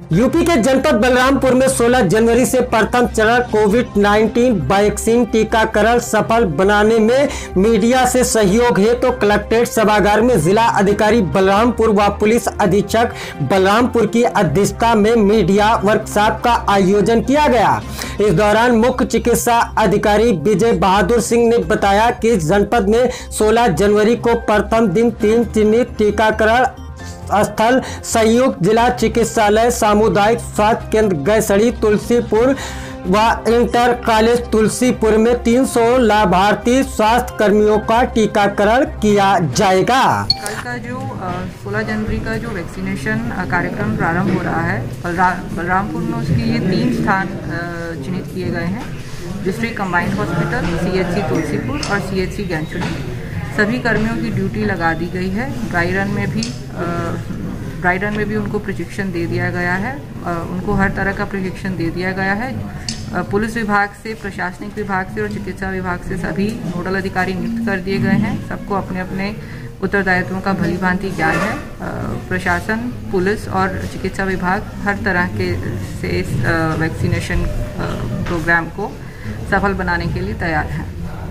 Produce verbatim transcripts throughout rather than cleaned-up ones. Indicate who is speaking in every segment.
Speaker 1: UP के जनपद बलरामपुर में सोलह जनवरी से प्रथम चरण कोविड नाइन्टीन वैक्सीन टीकाकरण सफल बनाने में मीडिया से सहयोग है तो कलेक्ट्रेट सभागार में जिला अधिकारी बलरामपुर व पुलिस अधीक्षक बलरामपुर की अध्यक्षता में मीडिया वर्कशॉप का आयोजन किया गया। इस दौरान मुख्य चिकित्सा अधिकारी विजय बहादुर सिंह ने बताया कि जनपद में सोलह जनवरी को प्रथम दिन तीन चिन्हित टीकाकरण स्थल संयुक्त जिला चिकित्सालय, सामुदायिक स्वास्थ्य केंद्र गैसड़ी, तुलसीपुर व इंटर कॉलेज तुलसीपुर में तीन सौ लाभार्थी स्वास्थ्य कर्मियों का टीकाकरण किया जाएगा।
Speaker 2: कल का जो सोलह जनवरी का जो वैक्सीनेशन कार्यक्रम प्रारंभ हो रहा है बलरामपुर में, उसके लिए तीन स्थान चिन्हित किए गए हैं। District combined hospital, CHC Tulsipur और सीएचसी गैसड़ी। सभी कर्मियों की ड्यूटी लगा दी गई है। ड्राई रन में भी ड्राई रन में भी उनको प्रशिक्षण दे दिया गया है। उनको हर तरह का प्रशिक्षण दे दिया गया है। पुलिस विभाग से, प्रशासनिक विभाग से और चिकित्सा विभाग से सभी नोडल अधिकारी नियुक्त कर दिए गए हैं। सबको अपने अपने उत्तरदायित्वों का भली भांति ज्ञान है। प्रशासन, पुलिस और चिकित्सा विभाग हर तरह के से इस वैक्सीनेशन प्रोग्राम को सफल बनाने के लिए तैयार है।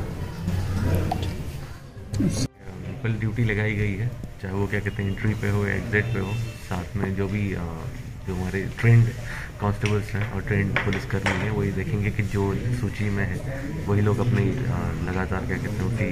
Speaker 3: कल ड्यूटी लगाई गई है, चाहे वो क्या कहते हैं एंट्री पे हो या एग्जिट पे हो। साथ में जो भी जो हमारे ट्रेंड कांस्टेबल्स हैं और ट्रेंड पुलिसकर्मी हैं, वही देखेंगे कि जो सूची में है वही लोग अपनी लगातार क्या कहते हैं उसी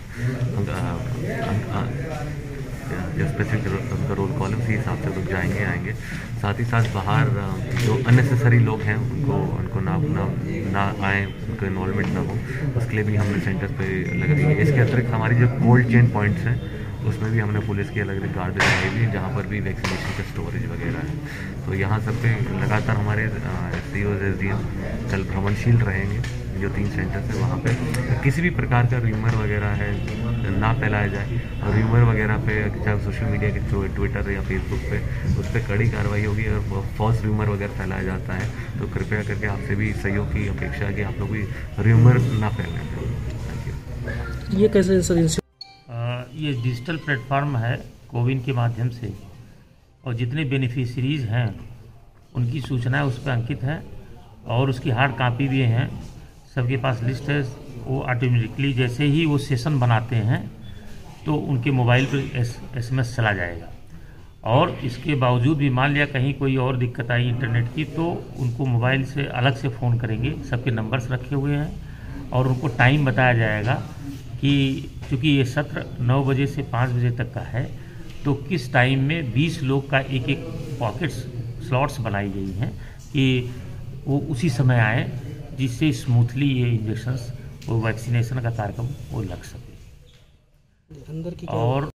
Speaker 3: जो स्पेसिफिक उनका रोल कॉल है उसी हिसाब से लोग जाएंगे आएंगे। साथ ही साथ बाहर जो अननेसेसरी लोग हैं उनको उनको ना ना ना आए, उनको इन्वॉल्वमेंट ना हो, उसके लिए भी हमने सेंटर्स पे लगा दी है। इसके अतिरिक्त हमारी जो कोल्ड चेन पॉइंट्स हैं उसमें भी हमने पुलिस की अलग अलग गार्ड लगाई हुई है, जहाँ पर भी वैक्सीनेशन का स्टोरेज वगैरह है। तो यहाँ सब पे लगातार हमारे S D Os, S D M कल भ्रमणशील रहेंगे। जो तीन सेंटर्स है वहाँ पे किसी भी प्रकार का र्यूमर वगैरह है ना फैलाया जाए, और र्यूमर वगैरह पे चाहे सोशल मीडिया के थ्रू, ट्विटर या फेसबुक पे, उस पर कड़ी कार्रवाई होगी। अगर फॉल्स र्यूमर वगैरह फैलाया जाता है तो कृपया करके आपसे भी सहयोग की अपेक्षा है कि आप लोग भी र्यूमर ना फैलाएं। Thank
Speaker 4: you. ये कैसे सर?
Speaker 5: ये डिजिटल प्लेटफॉर्म है कोविन के माध्यम से, और जितने बेनिफिशरीज हैं उनकी सूचनाएं उस पर अंकित हैं और उसकी हार्ड कापी भी हैं। सबके पास लिस्ट है। वो ऑटोमेटिकली जैसे ही वो सेशन बनाते हैं तो उनके मोबाइल पर एस एस एम एस चला जाएगा। और इसके बावजूद भी मान लिया कहीं कोई और दिक्कत आई इंटरनेट की, तो उनको मोबाइल से अलग से फ़ोन करेंगे। सबके नंबर्स रखे हुए हैं और उनको टाइम बताया जाएगा कि चूँकि ये सत्र नौ बजे से पाँच बजे तक का है, तो किस टाइम में बीस लोग का एक एक पॉकेट्स स्लॉट्स बनाई गई हैं कि वो उसी समय आए, जिससे स्मूथली ये इंजेक्शंस, वो वैक्सीनेशन का कार्यक्रम वो लग सके। और